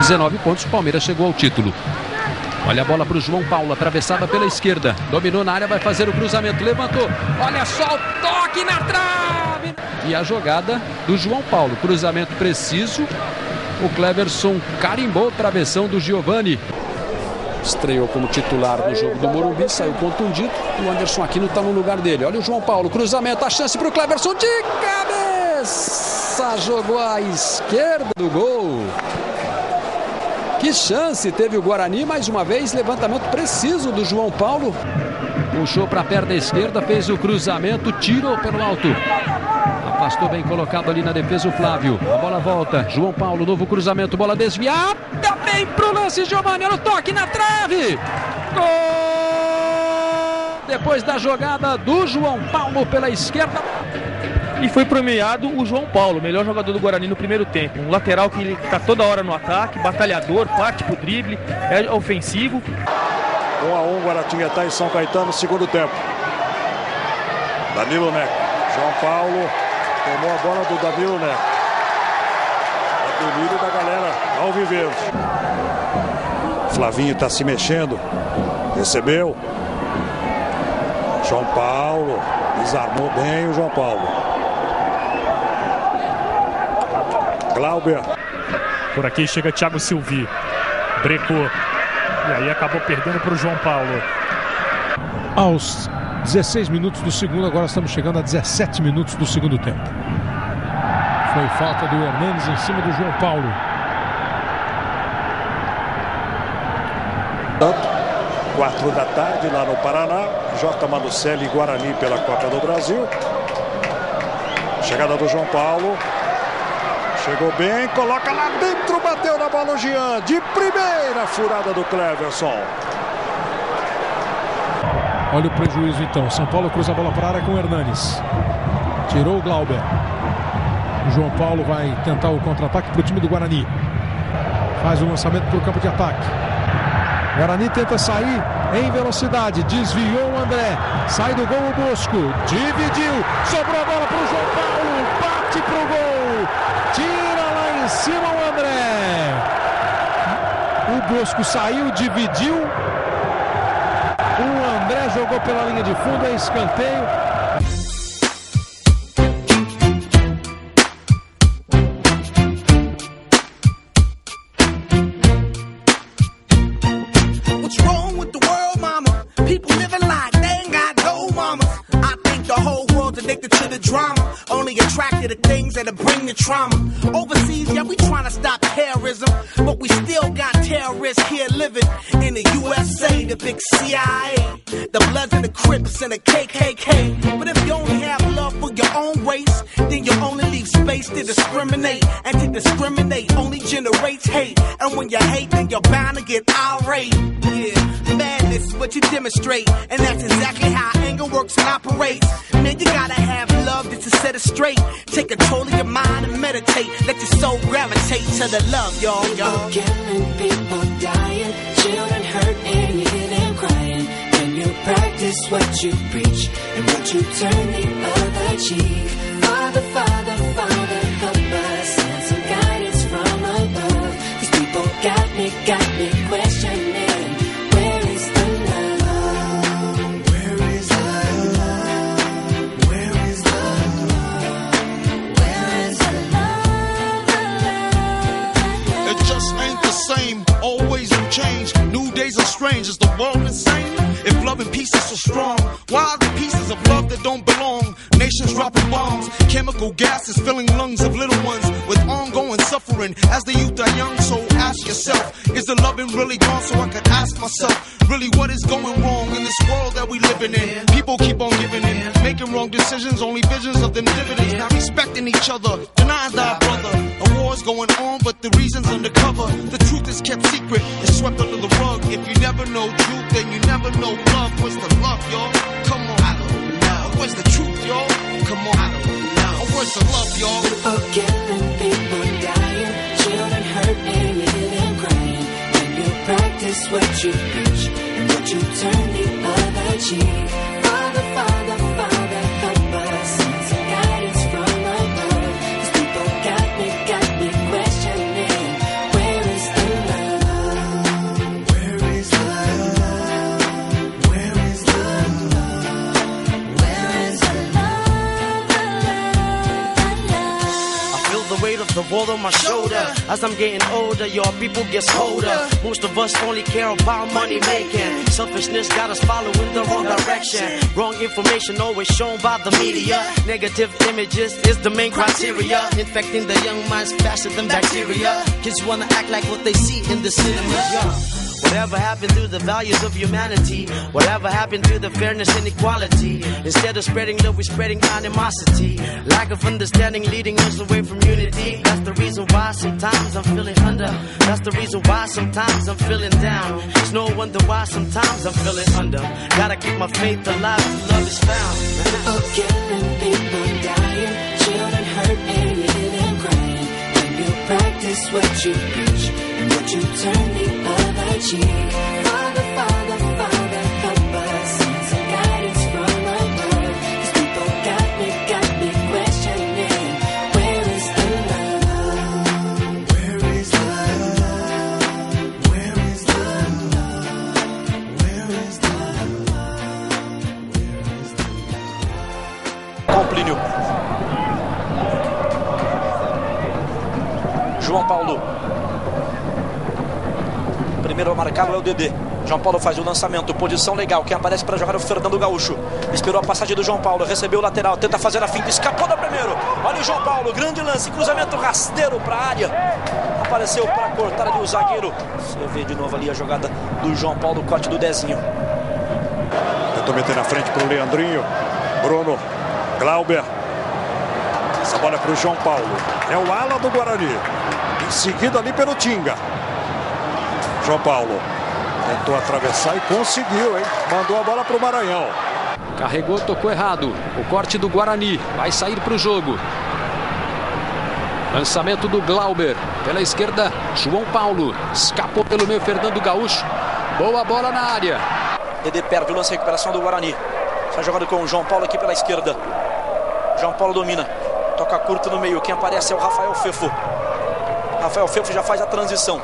19 pontos, o Palmeiras chegou ao título. Olha a bola para o João Paulo, atravessada pela esquerda. Dominou na área, vai fazer o cruzamento, levantou. Olha só o toque na trave. E a jogada do João Paulo, cruzamento preciso. O Cleverson carimbou, travessão do Giovani. Estreou como titular no jogo do Morumbi, saiu contundido. O Anderson Aquino está no lugar dele. Olha o João Paulo, cruzamento, a chance para o Cleverson de cabeça. Jogou à esquerda do gol. Que chance teve o Guarani, mais uma vez, levantamento preciso do João Paulo. Puxou para a perna esquerda, fez o cruzamento, tirou pelo alto. Afastou bem colocado ali na defesa o Flávio. A bola volta, João Paulo, novo cruzamento, bola desviada, bem pro lance, Giovani, olha o toque na trave. Gol! Depois da jogada do João Paulo pela esquerda. E foi premiado o João Paulo, melhor jogador do Guarani no primeiro tempo. Um lateral que está toda hora no ataque, batalhador, parte pro drible, é ofensivo. 1-1, Guaratinguetá e São Caetano, segundo tempo. Danilo Neco. João Paulo tomou a bola do Danilo Neco. Apelido da galera alviverde. Flavinho está se mexendo. Recebeu. João Paulo. Desarmou bem o João Paulo. Glauber. Por aqui chega Thiago Silvi. Brecou. E aí acabou perdendo para o João Paulo. Aos 16 minutos do segundo, agora estamos chegando a 17 minutos do segundo tempo. Foi falta do Hernandes em cima do João Paulo. 4 da tarde lá no Paraná. J. Malucelli e Guarani pela Copa do Brasil. Chegada do João Paulo. Chegou bem, coloca lá dentro, bateu na bola o Jean. De primeira, furada do Cleverson. Olha o prejuízo então. São Paulo cruza a bola para a área com o Hernandes. Tirou o Glauber. O João Paulo vai tentar o contra-ataque para o time do Guarani. Faz o lançamento para o campo de ataque. Guarani tenta sair em velocidade. Desviou o André. Sai do gol o Bosco. Dividiu. Sobrou a bola para o João Paulo. Bate para o gol. Tira lá em cima o André. O Bosco saiu, dividiu. O André jogou pela linha de fundo, é escanteio. What's wrong with the world, mama? People living like they ain't got no mamas. I think the whole world's addicted to the drama. Only attracted to things that'll bring the trauma. Overseas, yeah, we trying to stop terrorism, but we still got terrorists here living in the USA, the big CIA, the Bloods and the Crips and the KKK. But if you only have love for your own race, then you only leave space to discriminate. And to discriminate only generates hate. And when you hate, then you're bound to get irate. Yeah, madness is what you demonstrate, and that's exactly how anger works and operates. Man, you gotta have love just to set it straight. Take control of your mind and meditate. Let your soul gravitate to the love, y'all. People killing, people dying, children hurt and you hear them crying. When you practice what you preach and what you turn the other cheek. Father, Father, Father, help us. Send some guidance from above. These people got me questioning. Where is the love? Where is the love? Where is the love? Where is the love? It just ain't the same, always in change. New days are strange, is the world insane? If love and peace is so strong, why are the pieces of love that don't belong? Nations dropping bombs, chemical gases filling lungs of little ones with ongoing suffering as the youth are young. So ask yourself, is the loving really gone? So I could ask myself, really what is going wrong in this world that we living in? People keep on giving in, making wrong decisions, only visions of them dividends. Not respecting each other, denying thy brother. A war's going on, but the reason's undercover. The truth is kept secret, it's swept under the rug. If you never know truth, then you never know love. Where's the love, y'all? Come on, I don't know. Where's the truth, y'all? Come on, I don't know. Where's the love, y'all? People killing, people dying, children hurt and you hear them crying. When you practice what you preach and what you turn the other cheek. Father, Father, Father, help us. Send some guidance from above. These people got me questioning. Where is the world on my shoulder. As I'm getting older, your people gets colder. Most of us only care about money making. Selfishness got us following the wrong direction. Wrong information always shown by the media. Negative images is the main criteria. Infecting the young minds faster than bacteria. Kids wanna act like what they see in the cinema. Yeah. Whatever happened to the values of humanity? Whatever happened to the fairness and equality? Instead of spreading love, we're spreading animosity. Lack of understanding leading us away from unity. That's the reason why sometimes I'm feeling under. That's the reason why sometimes I'm feeling down. It's no wonder why sometimes I'm feeling under. Gotta keep my faith alive till love is found. People killing, people dying, children hurt and living crying. When you practice what you preach and what you turn the other cheek. Father, Father, Father, help us. Send some guidance from above. These people got me questioning. Where is the love? Where is the love? Where is the love? Where is the love? Where is the love? Com Plínio. João Paulo. Primeiro a marcá-lo é o Dedê. João Paulo faz o lançamento, posição legal. Quem aparece para jogar é o Fernando Gaúcho. Esperou a passagem do João Paulo, recebeu o lateral, tenta fazer a finta, escapou da primeiro. Olha o João Paulo, grande lance, cruzamento rasteiro para a área. Apareceu para cortar ali o zagueiro. Você vê de novo ali a jogada do João Paulo, corte do Dezinho. Tentou meter na frente para o Leandrinho. Bruno, Glauber. Essa bola é para o João Paulo. É o ala do Guarani. Em seguida ali pelo Tinga. João Paulo tentou atravessar e conseguiu, hein? Mandou a bola para o Maranhão. Carregou, tocou errado. O corte do Guarani vai sair para o jogo. Lançamento do Glauber. Pela esquerda, João Paulo. Escapou pelo meio, Fernando Gaúcho. Boa bola na área. Dedê perde o lance, recuperação do Guarani. Está jogando com o João Paulo aqui pela esquerda. João Paulo domina. Toca curto no meio. Quem aparece é o Rafael Fefo. Rafael Fefo já faz a transição.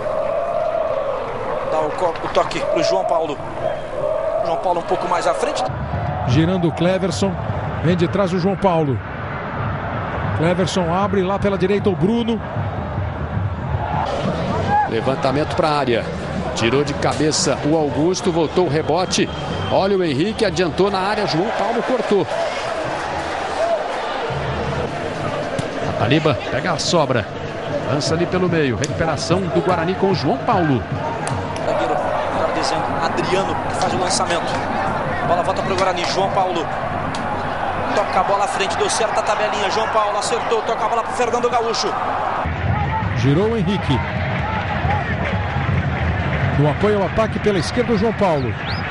Dá o toque para o João Paulo. João Paulo um pouco mais à frente. Girando o Cleverson. Vem de trás o João Paulo. Cleverson abre lá pela direita o Bruno. Levantamento para a área. Tirou de cabeça o Augusto. Voltou o rebote. Olha o Henrique. Adiantou na área. João Paulo cortou. A Taliba pega a sobra. Lança ali pelo meio. Recuperação do Guarani com o João Paulo. Zagueiro, melhor dizendo, Adriano, que faz o lançamento. Bola volta para o Guarani. João Paulo. Toca a bola à frente. Deu certo a tabelinha. João Paulo acertou. Toca a bola para o Fernando Gaúcho. Girou o Henrique. No apoio ao ataque pela esquerda o João Paulo.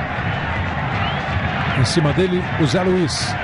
Em cima dele o Zé Luiz.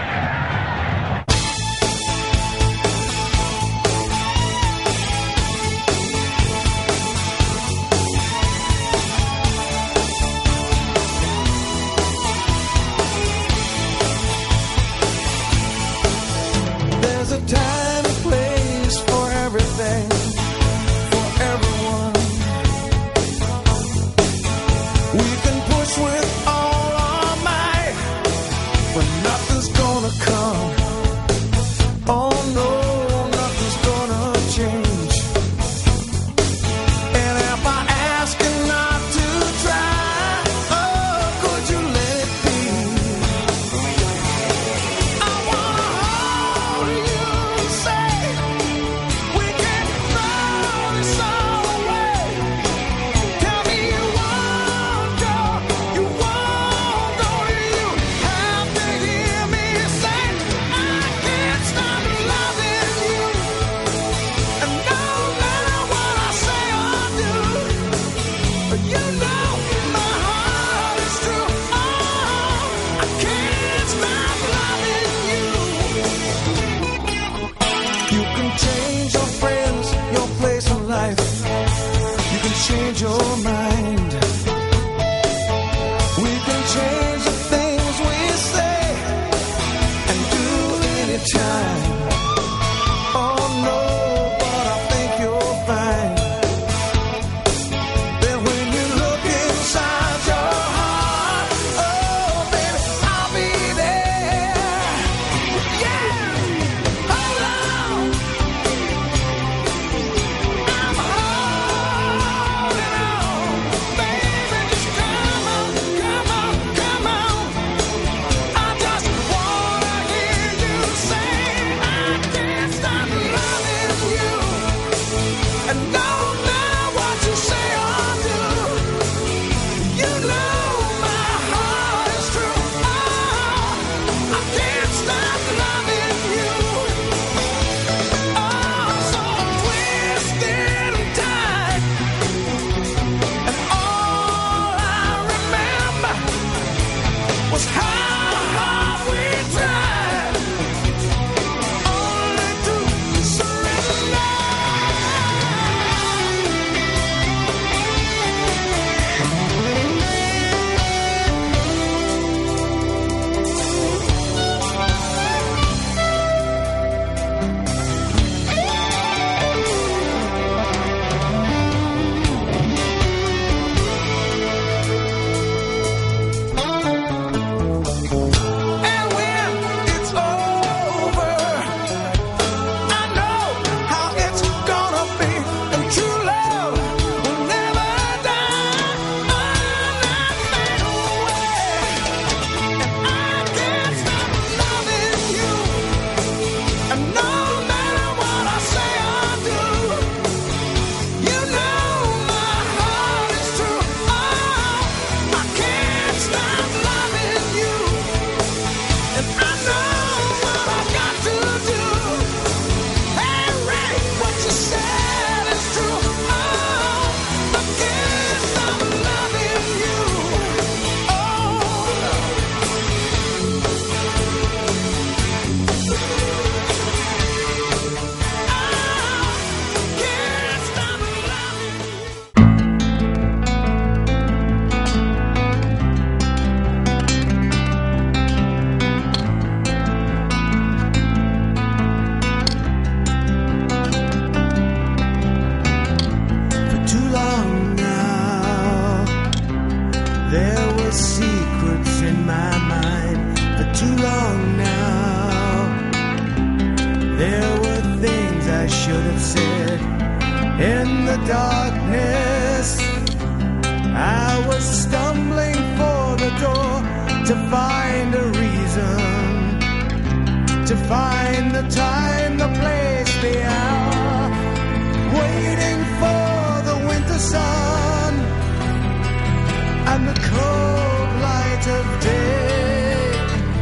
have said. In the darkness, I was stumbling for the door to find a reason, to find the time, the place, the hour, waiting for the winter sun and the cold light of day.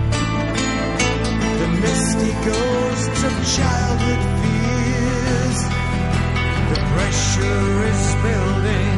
The misty ghosts of childhood fears, the pressure is building.